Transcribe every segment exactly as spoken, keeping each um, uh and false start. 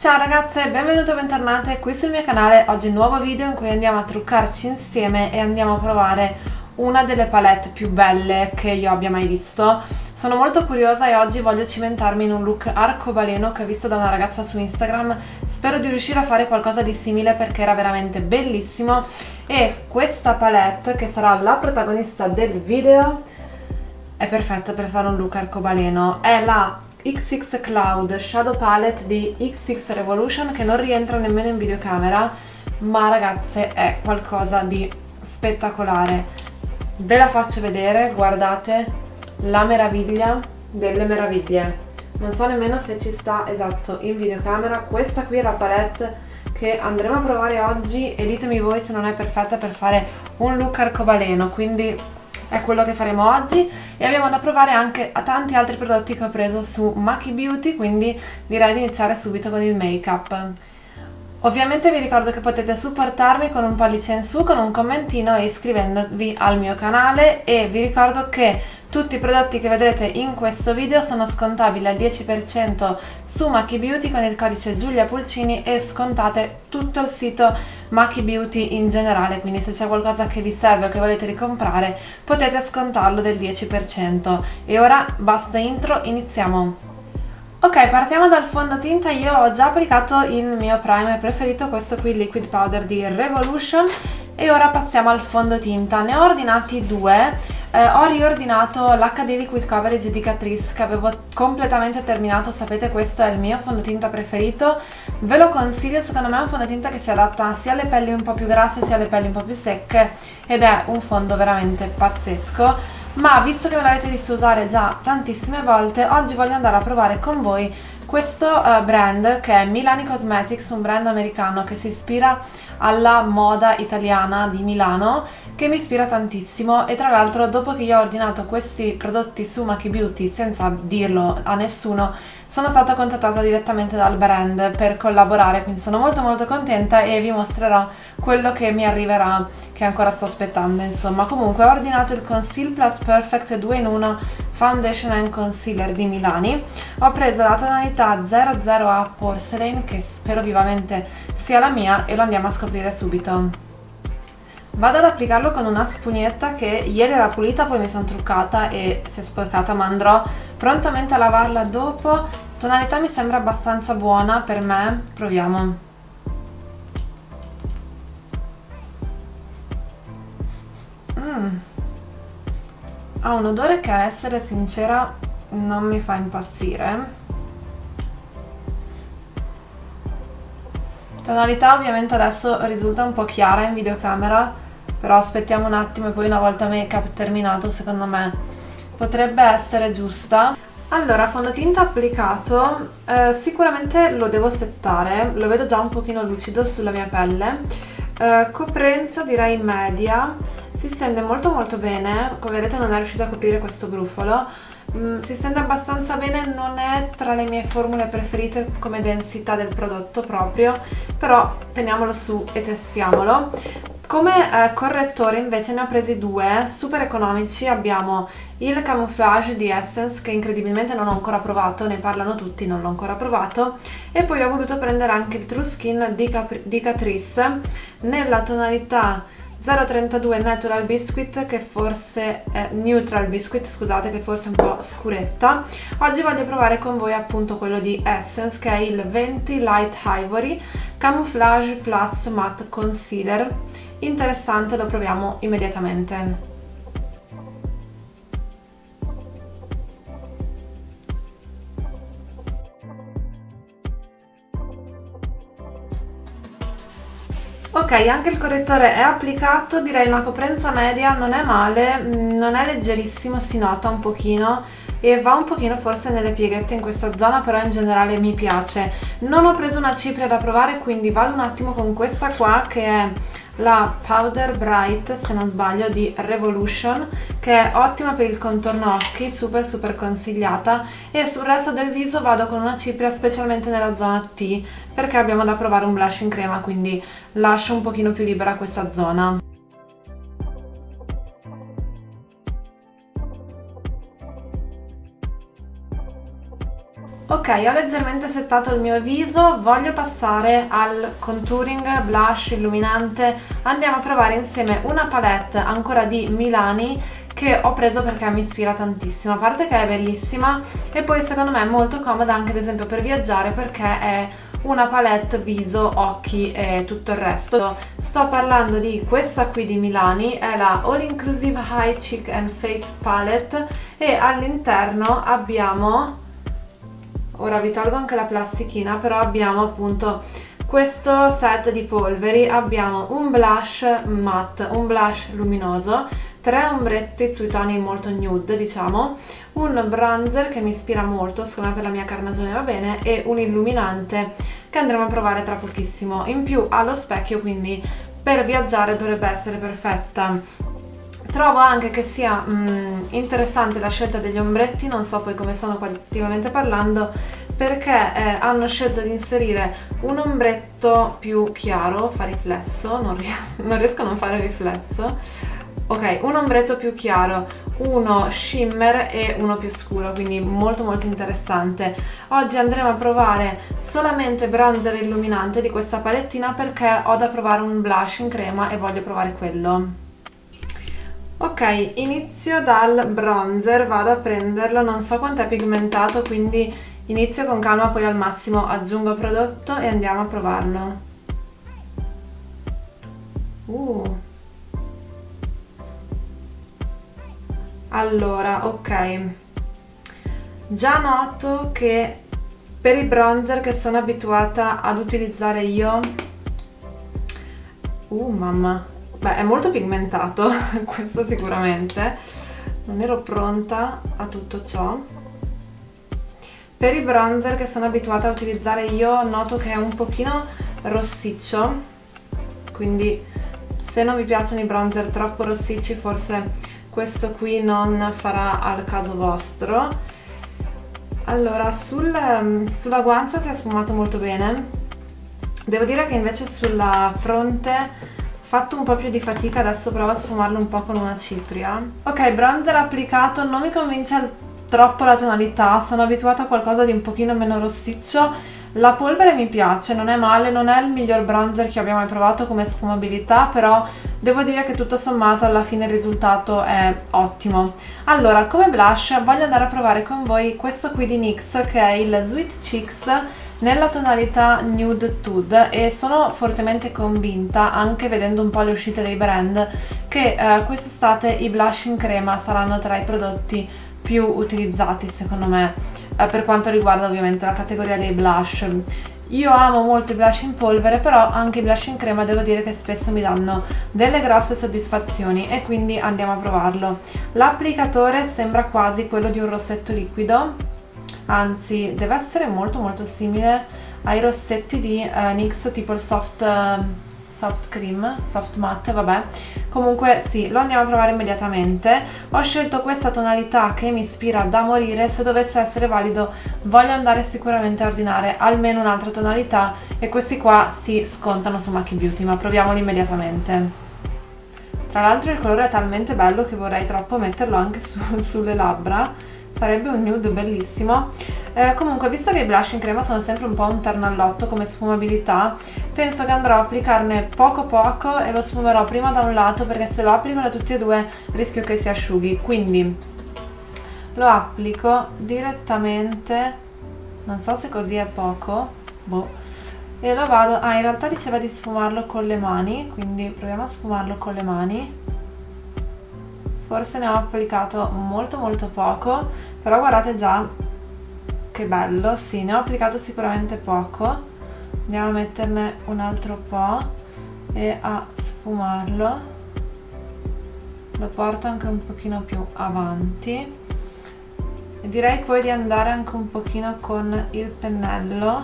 Ciao ragazze, benvenute o bentornate qui sul mio canale. Oggi un nuovo video in cui andiamo a truccarci insieme e andiamo a provare una delle palette più belle che io abbia mai visto. Sono molto curiosa e oggi voglio cimentarmi in un look arcobaleno che ho visto da una ragazza su Instagram. Spero di riuscire a fare qualcosa di simile perché era veramente bellissimo. E questa palette, che sarà la protagonista del video, è perfetta per fare un look arcobaleno. È la X X Cloud Shadow Palette di X X Revolution, che non rientra nemmeno in videocamera, ma ragazze è qualcosa di spettacolare. Ve la faccio vedere, guardate la meraviglia delle meraviglie. Non so nemmeno se ci sta esatto in videocamera. Questa qui è la palette che andremo a provare oggi e ditemi voi se non è perfetta per fare un look arcobaleno, quindi è quello che faremo oggi. E abbiamo da provare anche a tanti altri prodotti che ho preso su Maki Beauty, quindi direi di iniziare subito con il make up. Ovviamente vi ricordo che potete supportarmi con un pollice in su, con un commentino e iscrivendovi al mio canale, e vi ricordo che tutti i prodotti che vedrete in questo video sono scontabili al dieci per cento su Maki Beauty con il codice Giulia Pulcini, e scontate tutto il sito Maki Beauty in generale, quindi se c'è qualcosa che vi serve o che volete ricomprare potete scontarlo del dieci per cento. E ora basta intro, iniziamo! Ok, partiamo dal fondotinta. Io ho già applicato il mio primer preferito, questo qui, Liquid Powder di Revolution, e ora passiamo al fondotinta. Ne ho ordinati due, eh, ho riordinato l'H D Liquid Coverage di Catrice che avevo completamente terminato. Sapete, questo è il mio fondotinta preferito, ve lo consiglio. Secondo me è un fondotinta che si adatta sia alle pelli un po' più grasse sia alle pelli un po' più secche, ed è un fondo veramente pazzesco. Ma visto che me l'avete visto usare già tantissime volte, oggi voglio andare a provare con voi questo uh, brand che è Milani Cosmetics, un brand americano che si ispira alla moda italiana di Milano, che mi ispira tantissimo. E tra l'altro, dopo che io ho ordinato questi prodotti su Maki Beauty senza dirlo a nessuno, sono stata contattata direttamente dal brand per collaborare, quindi sono molto molto contenta e vi mostrerò quello che mi arriverà, che ancora sto aspettando. Insomma, comunque ho ordinato il Conceal Plus Perfect due in uno Foundation and Concealer di Milani. Ho preso la tonalità zero zero A Porcelain, che spero vivamente sia la mia, e lo andiamo a scoprire subito. Vado ad applicarlo con una spugnetta che ieri era pulita, poi mi sono truccata e si è sporcata, ma andrò prontamente a lavarla dopo. Tonalità mi sembra abbastanza buona per me, proviamo. Mm. Ha un odore che, a essere sincera, non mi fa impazzire. Tonalità ovviamente adesso risulta un po' chiara in videocamera, però aspettiamo un attimo e poi, una volta make up terminato, secondo me potrebbe essere giusta. Allora, fondotinta applicato, eh, sicuramente lo devo settare, lo vedo già un pochino lucido sulla mia pelle. Eh, coprenza direi media, si stende molto molto bene, come vedete non è riuscita a coprire questo brufolo. Mm, si stende abbastanza bene, non è tra le mie formule preferite come densità del prodotto proprio, però teniamolo su e testiamolo. Come eh, correttore invece ne ho presi due super economici. Abbiamo il Camouflage di Essence, che incredibilmente non ho ancora provato, ne parlano tutti, non l'ho ancora provato, e poi ho voluto prendere anche il True Skin di, Capri di Catrice nella tonalità zero trentadue Natural Biscuit, che forse è Neutral Biscuit, scusate, che forse è un po' scuretta. Oggi voglio provare con voi appunto quello di Essence, che è il venti Light Ivory Camouflage Plus Matte Concealer. Interessante, lo proviamo immediatamente. Ok, anche il correttore è applicato, direi una coprenza media, non è male, non è leggerissimo, si nota un pochino e va un pochino forse nelle pieghette in questa zona, però in generale mi piace. Non ho preso una cipria da provare, quindi vado un attimo con questa qua, che è la Powder Bright, se non sbaglio, di Revolution, che è ottima per il contorno occhi, super super consigliata. E sul resto del viso vado con una cipria, specialmente nella zona T, perché abbiamo da provare un blush in crema, quindi lascio un pochino più libera questa zona. Ok, ho leggermente settato il mio viso, voglio passare al contouring, blush, illuminante. Andiamo a provare insieme una palette ancora di Milani che ho preso perché mi ispira tantissimo, a parte che è bellissima e poi secondo me è molto comoda anche ad esempio per viaggiare perché è una palette viso, occhi e tutto il resto. Sto parlando di questa qui di Milani, è la All Inclusive High Cheek and Face Palette e all'interno abbiamo, ora vi tolgo anche la plastichina, però abbiamo appunto questo set di polveri, abbiamo un blush matte, un blush luminoso, tre ombretti sui toni molto nude diciamo, un bronzer che mi ispira molto, secondo me per la mia carnagione va bene, e un illuminante che andremo a provare tra pochissimo. In più allo specchio, quindi per viaggiare dovrebbe essere perfetta. Trovo anche che sia mm, interessante la scelta degli ombretti, non so poi come sono qualitativamente parlando, perché eh, hanno scelto di inserire un ombretto più chiaro, fa riflesso, non, ries non riesco a non fare riflesso, ok, un ombretto più chiaro, uno shimmer e uno più scuro, quindi molto molto interessante. Oggi andremo a provare solamente bronzer e illuminante di questa palettina perché ho da provare un blush in crema e voglio provare quello. Ok, inizio dal bronzer, vado a prenderlo, non so quanto è pigmentato, quindi inizio con calma, poi al massimo aggiungo prodotto e andiamo a provarlo. Uh. Allora, ok, già noto che per i bronzer che sono abituata ad utilizzare io, uh mamma, beh è molto pigmentato, questo sicuramente, non ero pronta a tutto ciò. Per i bronzer che sono abituata a utilizzare io noto che è un pochino rossiccio, quindi se non vi piacciono i bronzer troppo rossicci forse questo qui non farà al caso vostro. Allora, sul, sulla guancia si è sfumato molto bene, devo dire che invece sulla fronte ho fatto un po' più di fatica, adesso provo a sfumarlo un po' con una cipria. Ok, bronzer applicato, non mi convince troppo la tonalità, sono abituata a qualcosa di un pochino meno rossiccio. La polvere mi piace, non è male, non è il miglior bronzer che abbia mai provato come sfumabilità, però devo dire che tutto sommato alla fine il risultato è ottimo. Allora, come blush voglio andare a provare con voi questo qui di N Y X che è il Sweet Cheeks nella tonalità Nude Tude e sono fortemente convinta, anche vedendo un po' le uscite dei brand, che eh, quest'estate i blush in crema saranno tra i prodotti più utilizzati secondo me, eh, per quanto riguarda ovviamente la categoria dei blush. Io amo molto i blush in polvere, però anche i blush in crema devo dire che spesso mi danno delle grosse soddisfazioni e quindi andiamo a provarlo. L'applicatore sembra quasi quello di un rossetto liquido, anzi deve essere molto molto simile ai rossetti di eh, N Y X, tipo il soft, eh, soft cream, soft matte, vabbè. Comunque sì, lo andiamo a provare immediatamente. Ho scelto questa tonalità che mi ispira da morire, se dovesse essere valido voglio andare sicuramente a ordinare almeno un'altra tonalità e questi qua si scontano su Macchi Beauty, ma proviamoli immediatamente. Tra l'altro il colore è talmente bello che vorrei troppo metterlo anche su, sulle labbra, sarebbe un nude bellissimo. Eh, comunque, visto che i blush in crema sono sempre un po' un ternallotto come sfumabilità, penso che andrò a applicarne poco poco e lo sfumerò prima da un lato, perché se lo applico da tutti e due rischio che si asciughi, quindi lo applico direttamente, non so se così è poco, boh, e lo vado, ah in realtà diceva di sfumarlo con le mani, quindi proviamo a sfumarlo con le mani. Forse ne ho applicato molto molto poco, però guardate già che bello, sì, ne ho applicato sicuramente poco. Andiamo a metterne un altro po' e a sfumarlo. Lo porto anche un pochino più avanti e direi poi di andare anche un pochino con il pennello.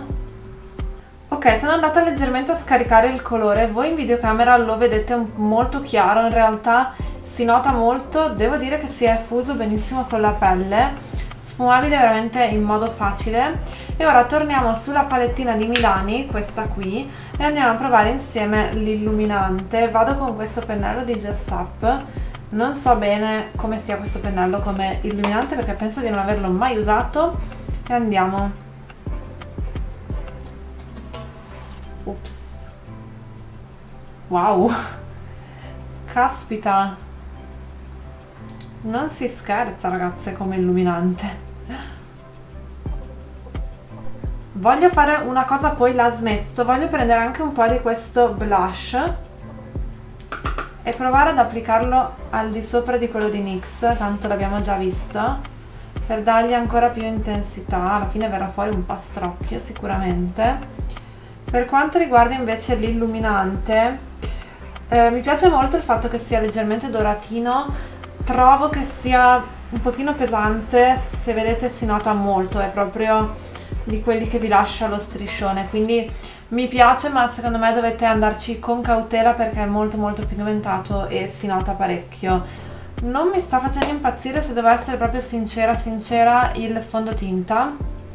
Ok, sono andata leggermente a scaricare il colore, voi in videocamera lo vedete molto chiaro, in realtà si nota molto, devo dire che si è fuso benissimo con la pelle, sfumabile veramente in modo facile. E ora torniamo sulla palettina di Milani, questa qui, e andiamo a provare insieme l'illuminante. Vado con questo pennello di Jess Up, non so bene come sia questo pennello come illuminante perché penso di non averlo mai usato, e andiamo. Ups. Wow. Caspita. Non si scherza, ragazze, come illuminante. Voglio fare una cosa, poi la smetto. Voglio prendere anche un po' di questo blush e provare ad applicarlo al di sopra di quello di N Y X, tanto l'abbiamo già visto, per dargli ancora più intensità. Alla fine verrà fuori un pastrocchio sicuramente. Per quanto riguarda invece l'illuminante, eh, mi piace molto il fatto che sia leggermente doratino. Trovo che sia un pochino pesante, se vedete si nota molto, è proprio di quelli che vi lascia lo striscione, quindi mi piace, ma secondo me dovete andarci con cautela perché è molto molto pigmentato e si nota parecchio. Non mi sta facendo impazzire, se devo essere proprio sincera sincera, il fondotinta,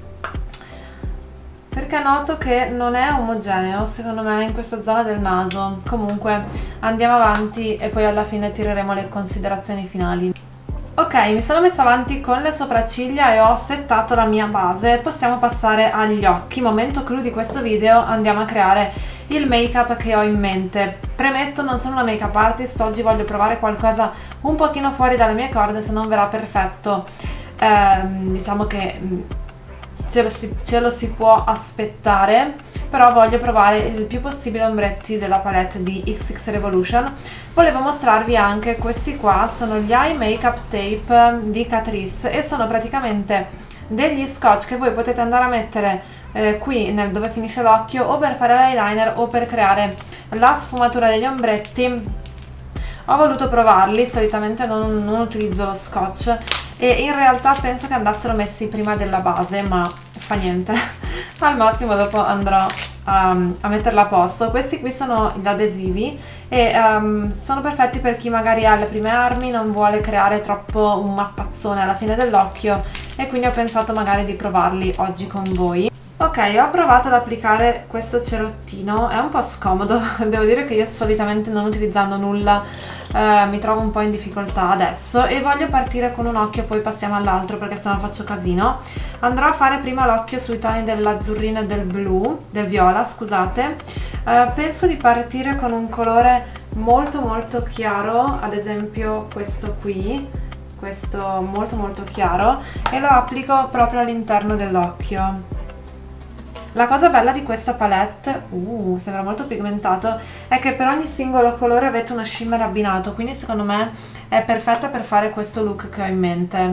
perché noto che non è omogeneo secondo me in questa zona del naso. Comunque andiamo avanti e poi alla fine tireremo le considerazioni finali. Ok, mi sono messa avanti con le sopracciglia e ho settato la mia base. Possiamo passare agli occhi. Momento clou di questo video, andiamo a creare il make up che ho in mente. Premetto, non sono una make up artist, oggi voglio provare qualcosa un pochino fuori dalle mie corde, se non verrà perfetto ehm, diciamo che ce lo, si, ce lo si può aspettare, però voglio provare il più possibile ombretti della palette di X X Revolution. Volevo mostrarvi anche questi qua, sono gli Eye Makeup Tape di Catrice e sono praticamente degli scotch che voi potete andare a mettere eh, qui nel dove finisce l'occhio, o per fare l'eyeliner o per creare la sfumatura degli ombretti. Ho voluto provarli, solitamente non, non utilizzo lo scotch e in realtà penso che andassero messi prima della base, ma fa niente, al massimo dopo andrò a, a metterla a posto. Questi qui sono gli adesivi e um, sono perfetti per chi magari ha le prime armi, non vuole creare troppo un mappazzone alla fine dell'occhio, e quindi ho pensato magari di provarli oggi con voi. Ok, ho provato ad applicare questo cerottino, è un po' scomodo, devo dire che io solitamente non utilizzando nulla eh, mi trovo un po' in difficoltà adesso, e voglio partire con un occhio, poi passiamo all'altro perché sennò faccio casino. Andrò a fare prima l'occhio sui toni dell'azzurrino e del blu, del viola, scusate. Eh, penso di partire con un colore molto molto chiaro, ad esempio questo qui, questo molto molto chiaro, e lo applico proprio all'interno dell'occhio. La cosa bella di questa palette, uh, sembra molto pigmentato, è che per ogni singolo colore avete uno shimmer abbinato, quindi secondo me è perfetta per fare questo look che ho in mente.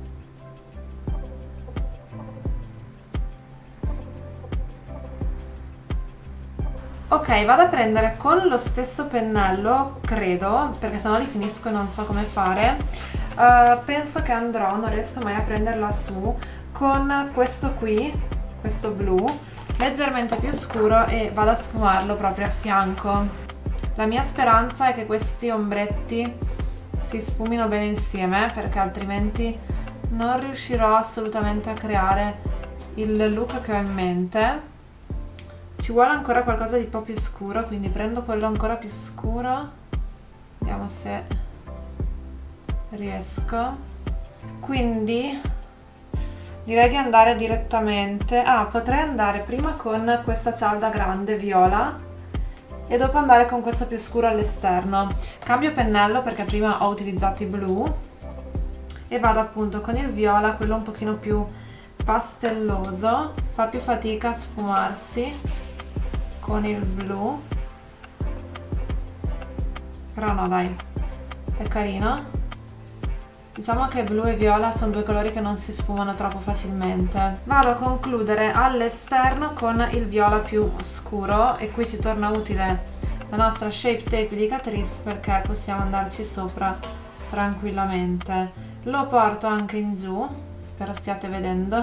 Ok, vado a prendere con lo stesso pennello, credo, perché sennò li finisco e non so come fare. Uh, penso che andrò, non riesco mai a prenderla su, con questo qui, questo blu leggermente più scuro, e vado a sfumarlo proprio a fianco. La mia speranza è che questi ombretti si sfumino bene insieme, perché altrimenti non riuscirò assolutamente a creare il look che ho in mente. Ci vuole ancora qualcosa di un po' più scuro, quindi prendo quello ancora più scuro, vediamo se riesco. Quindi direi di andare direttamente, ah, potrei andare prima con questa cialda grande viola e dopo andare con questo più scuro all'esterno. Cambio pennello perché prima ho utilizzato i blu e vado appunto con il viola, quello un pochino più pastelloso, fa più fatica a sfumarsi con il blu, però no dai, è carino. Diciamo che blu e viola sono due colori che non si sfumano troppo facilmente. Vado a concludere all'esterno con il viola più scuro, e qui ci torna utile la nostra Shape Tape di Catrice perché possiamo andarci sopra tranquillamente. Lo porto anche in giù, spero stiate vedendo.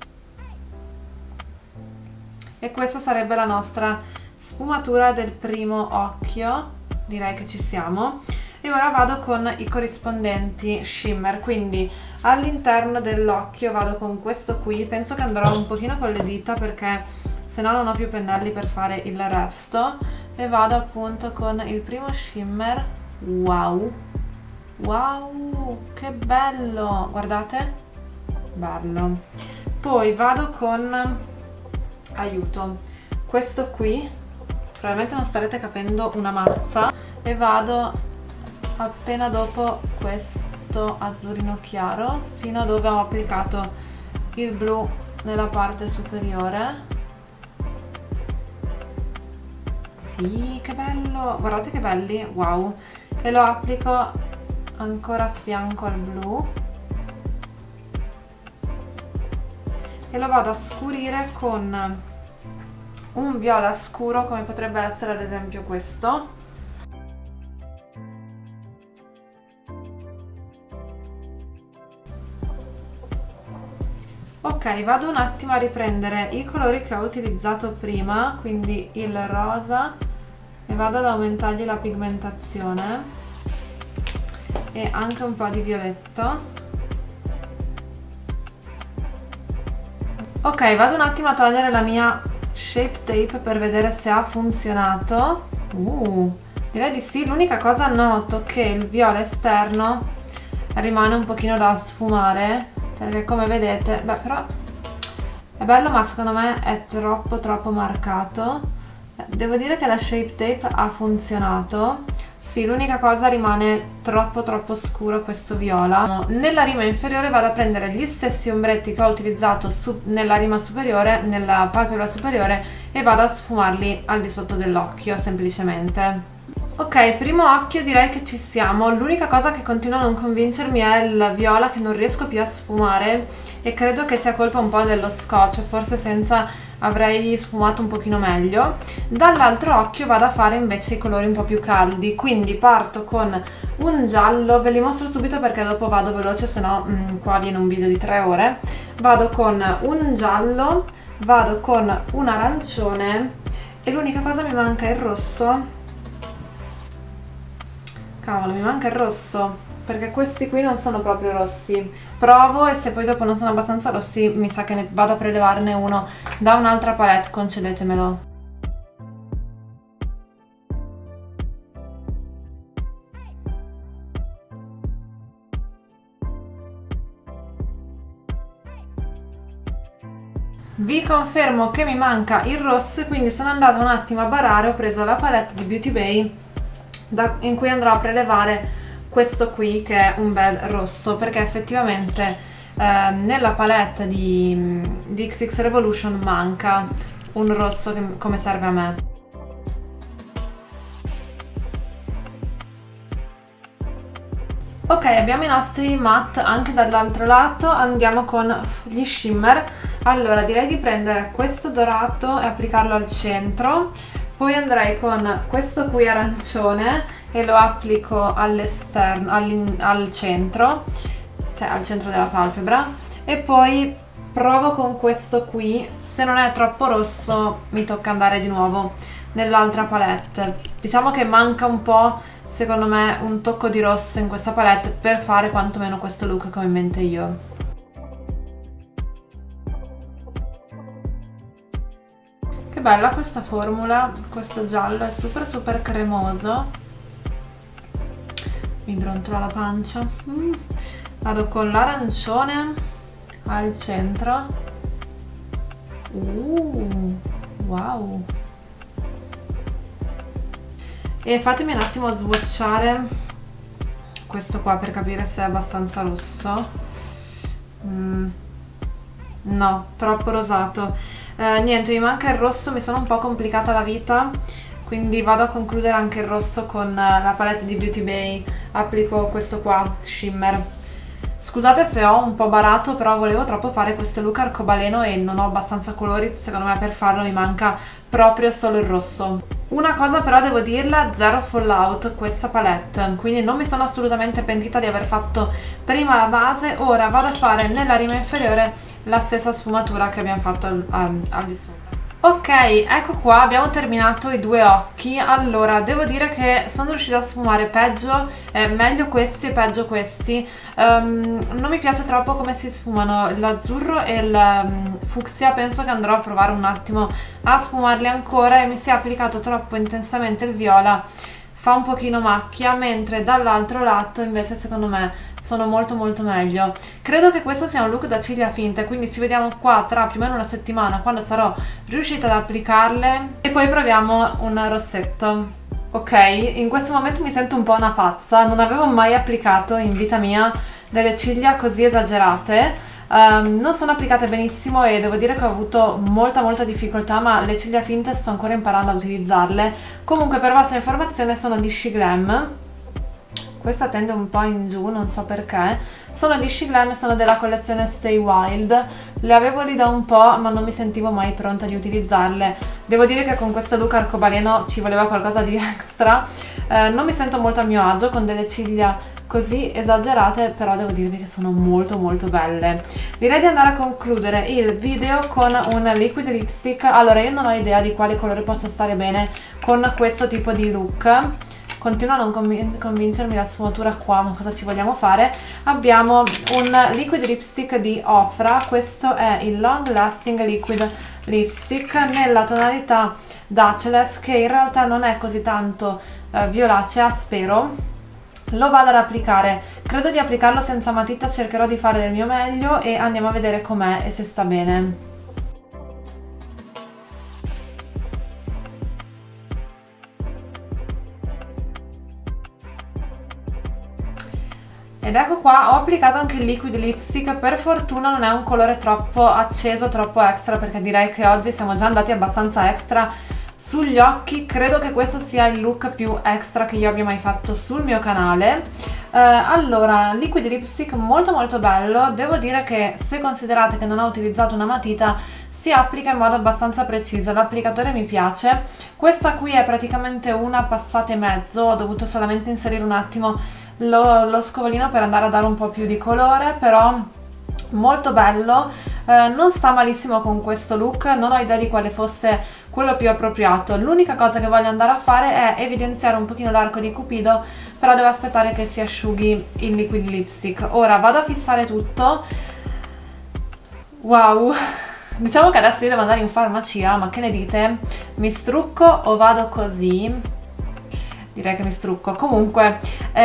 E questa sarebbe la nostra sfumatura del primo occhio, direi che ci siamo. E ora vado con i corrispondenti shimmer, quindi all'interno dell'occhio vado con questo qui, penso che andrò un pochino con le dita perché se no non ho più pennelli per fare il resto, e vado appunto con il primo shimmer. Wow, wow, che bello, guardate, bello. Poi vado con, aiuto, questo qui, probabilmente non starete capendo una mazza, e vado appena dopo questo azzurrino chiaro fino a dove ho applicato il blu nella parte superiore. Sì, che bello, guardate che belli, wow. E lo applico ancora a fianco al blu e lo vado a scurire con un viola scuro, come potrebbe essere ad esempio questo. Ok, vado un attimo a riprendere i colori che ho utilizzato prima, quindi il rosa, e vado ad aumentargli la pigmentazione, e anche un po' di violetto. Ok, vado un attimo a togliere la mia Shape Tape per vedere se ha funzionato. Uh, direi di sì. L'unica cosa, noto che il viola esterno rimane un pochino da sfumare, perché come vedete, beh, però è bello, ma secondo me è troppo troppo marcato. Devo dire che la Shape Tape ha funzionato. Sì, l'unica cosa, rimane troppo troppo scuro questo viola. Nella rima inferiore vado a prendere gli stessi ombretti che ho utilizzato su, nella rima superiore, nella palpebra superiore, e vado a sfumarli al di sotto dell'occhio, semplicemente. Ok, primo occhio direi che ci siamo. L'unica cosa che continua a non convincermi è il viola, che non riesco più a sfumare, e credo che sia colpa un po' dello scotch, forse senza avrei sfumato un pochino meglio. Dall'altro occhio vado a fare invece i colori un po' più caldi, quindi parto con un giallo, ve li mostro subito perché dopo vado veloce, se no mm, qua viene un video di tre ore. Vado con un giallo, vado con un arancione, e l'unica cosa, mi manca il rosso. Cavolo, mi manca il rosso, perché questi qui non sono proprio rossi. Provo, e se poi dopo non sono abbastanza rossi mi sa che ne vado a prelevarne uno da un'altra palette, concedetemelo. Vi confermo che mi manca il rosso, quindi sono andata un attimo a barare, ho preso la palette di Beauty Bay da, in cui andrò a prelevare questo qui, che è un bel rosso, perché effettivamente eh, nella palette di, di X X Revolution manca un rosso che, come serve a me. Ok, abbiamo i nostri matte anche dall'altro lato, andiamo con gli shimmer. Allora, direi di prendere questo dorato e applicarlo al centro, poi andrei con questo qui arancione e lo applico all'esterno, al centro, cioè al centro della palpebra, e poi provo con questo qui. Se non è troppo rosso mi tocca andare di nuovo nell'altra palette. Diciamo che manca un po', secondo me, un tocco di rosso in questa palette per fare quantomeno questo look che ho in mente io. Che bella questa formula, questo giallo è super super cremoso. Mi brontola la pancia. Mm. Vado con l'arancione al centro. Uh, wow. E fatemi un attimo swatchare questo qua per capire se è abbastanza rosso. Mm. No, troppo rosato. Eh, niente, mi manca il rosso, mi sono un po' complicata la vita, quindi vado a concludere anche il rosso con la palette di Beauty Bay. Applico questo qua, shimmer. Scusate se ho un po' barato, però volevo troppo fare questo look arcobaleno e non ho abbastanza colori, secondo me per farlo mi manca proprio solo il rosso. Una cosa però devo dirla, zero fallout questa palette, quindi non mi sono assolutamente pentita di aver fatto prima la base. Ora vado a fare nella rima inferiore la stessa sfumatura che abbiamo fatto al, al, al di sopra. Ok, ecco qua, abbiamo terminato i due occhi. Allora, devo dire che sono riuscita a sfumare peggio, eh, meglio questi e peggio questi. Um, non mi piace troppo come si sfumano l'azzurro e il um, fucsia, penso che andrò a provare un attimo a sfumarli ancora, e mi si è applicato troppo intensamente il viola. fa un pochino macchia, mentre dall'altro lato invece secondo me sono molto molto meglio. Credo che questo sia un look da ciglia finte, quindi ci vediamo qua tra più o meno una settimana quando sarò riuscita ad applicarle e poi proviamo un rossetto. Ok, in questo momento mi sento un po' una pazza, non avevo mai applicato in vita mia delle ciglia così esagerate. Um, non sono applicate benissimo e devo dire che ho avuto molta molta difficoltà, ma le ciglia finte sto ancora imparando a utilizzarle. Comunque, per vostra informazione, sono di Shiglam. Questa tende un po' in giù, non so perché. Sono di Shiglam e sono della collezione Stay Wild. Le avevo lì da un po', ma non mi sentivo mai pronta di utilizzarle. Devo dire che con questo look arcobaleno ci voleva qualcosa di extra. Eh, non mi sento molto a mio agio con delle ciglia così esagerate, però devo dirvi che sono molto molto belle. Direi di andare a concludere il video con un liquid lipstick. Allora, io non ho idea di quale colore possa stare bene con questo tipo di look. Continua a non convin convincermi la sfumatura qua, ma cosa ci vogliamo fare? Abbiamo un liquid lipstick di Ofra, questo è il Long Lasting Liquid Lipstick nella tonalità Dutchless, che in realtà non è così tanto eh, violacea, spero. Lo vado ad applicare, credo di applicarlo senza matita, cercherò di fare del mio meglio e andiamo a vedere com'è e se sta bene. Ed ecco qua, ho applicato anche il liquid lipstick. Per fortuna non è un colore troppo acceso, troppo extra, perché direi che oggi siamo già andati abbastanza extra sugli occhi. Credo che questo sia il look più extra che io abbia mai fatto sul mio canale. Eh, allora, liquid lipstick molto molto bello. Devo dire che se considerate che non ho utilizzato una matita, si applica in modo abbastanza preciso, l'applicatore mi piace. Questa qui è praticamente una passata e mezzo, ho dovuto solamente inserire un attimo lo, lo scovolino per andare a dare un po' più di colore, però molto bello. Eh, non sta malissimo con questo look, non ho idea di quale fosse quello più appropriato. L'unica cosa che voglio andare a fare è evidenziare un pochino l'arco di Cupido, però devo aspettare che si asciughi il liquid lipstick. Ora vado a fissare tutto. Wow, diciamo che adesso io devo andare in farmacia, ma che ne dite? Mi strucco o vado così? Direi che mi strucco. Comunque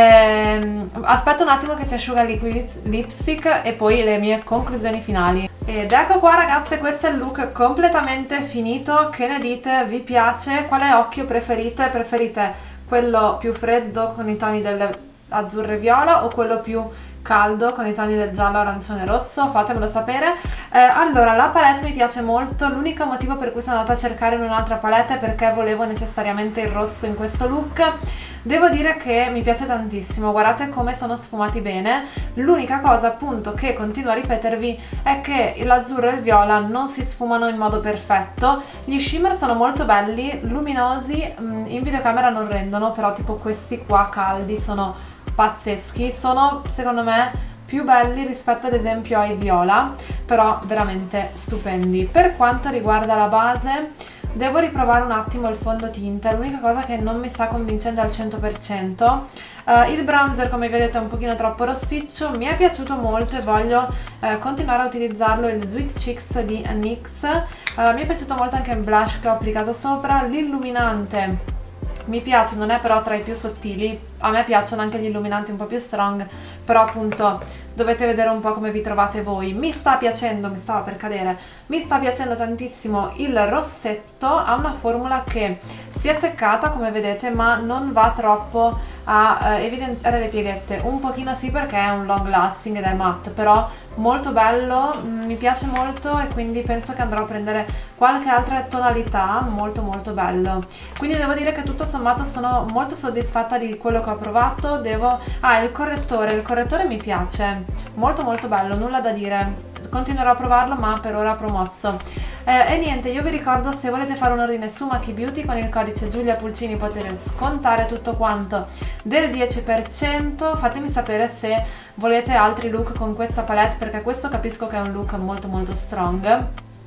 ehm, aspetto un attimo che si asciuga il liquid lipstick e poi le mie conclusioni finali. Ed ecco qua ragazze, questo è il look completamente finito. Che ne dite? Vi piace? Quale occhio preferite? Preferite quello più freddo con i toni dell'azzurro e viola o quello più caldo con i toni del giallo, arancione e rosso? Fatemelo sapere. Eh, allora, la palette mi piace molto. L'unico motivo per cui sono andata a cercare un'altra palette è perché volevo necessariamente il rosso in questo look. Devo dire che mi piace tantissimo, guardate come sono sfumati bene. L'unica cosa appunto che continuo a ripetervi è che l'azzurro e il viola non si sfumano in modo perfetto. Gli shimmer sono molto belli, luminosi, in videocamera non rendono, però tipo questi qua caldi sono pazzeschi, sono secondo me più belli rispetto ad esempio ai viola, però veramente stupendi. Per quanto riguarda la base, devo riprovare un attimo il fondotinta, l'unica cosa che non mi sta convincendo al cento per cento. Uh, il bronzer, come vedete, è un pochino troppo rossiccio, mi è piaciuto molto e voglio uh, continuare a utilizzarlo, il Sweet Cheeks di N Y X. Uh, mi è piaciuto molto anche il blush che ho applicato sopra, l'illuminante mi piace, non è però tra i più sottili. A me piacciono anche gli illuminanti un po' più strong, però appunto dovete vedere un po' come vi trovate voi. Mi sta piacendo, mi stava per cadere, mi sta piacendo tantissimo il rossetto. Ha una formula che si è seccata come vedete, ma non va troppo a eh, evidenziare le pieghette. Un pochino sì, perché è un long lasting ed è matte, però molto bello, mi piace molto e quindi penso che andrò a prendere qualche altra tonalità. Molto molto bello, quindi devo dire che tutto sommato sono molto soddisfatta di quello che ho provato. Devo... ah, il correttore, il correttore mi piace, molto molto bello, nulla da dire, continuerò a provarlo, ma per ora promosso. Eh, e niente, io vi ricordo, se volete fare un ordine su Maki Beauty con il codice Giulia Pulcini potete scontare tutto quanto del dieci per cento. Fatemi sapere se volete altri look con questa palette, perché questo capisco che è un look molto molto strong.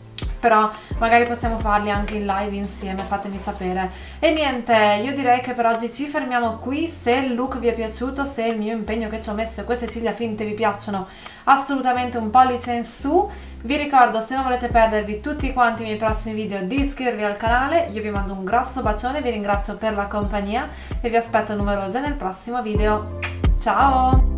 però magari possiamo farli anche in live insieme, fatemi sapere. E niente, io direi che per oggi ci fermiamo qui. Se il look vi è piaciuto, se il mio impegno che ci ho messo e queste ciglia finte vi piacciono, assolutamente un pollice in su. Vi ricordo, se non volete perdervi tutti quanti i miei prossimi video, di iscrivervi al canale. Io vi mando un grosso bacione, vi ringrazio per la compagnia e vi aspetto numerose nel prossimo video. Ciao!